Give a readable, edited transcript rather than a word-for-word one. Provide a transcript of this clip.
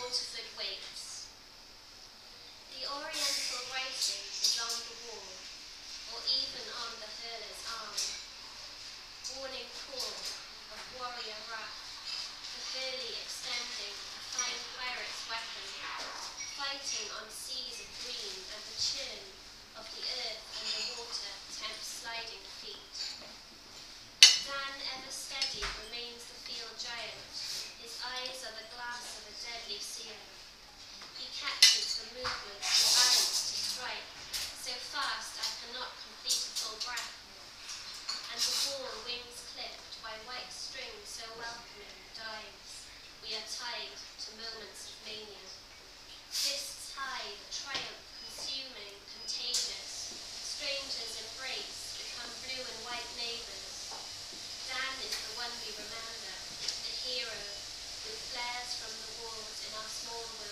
Waterford waits. The oriental writing is on the wall, or even on the hurler's arm. Warning call of warrior wrath, the hurley extending a fine pirate's weapon, fighting on seas of green, and the churn of the earth and the water tempts sliding feet. Dan, ever steady, remains the field giant. His eyes are the glass of a deadly seer. He catches the movements and balance to strike, so fast I cannot complete a full breath. And the ball, wings clipped by white string so welcoming, dives. We are tied to moments of mania. Fists high, the triumph consuming, contagious. Strangers embrace, become blue and white neighbours. Dan is the one we remember, the hero who flares from the walls in our small world.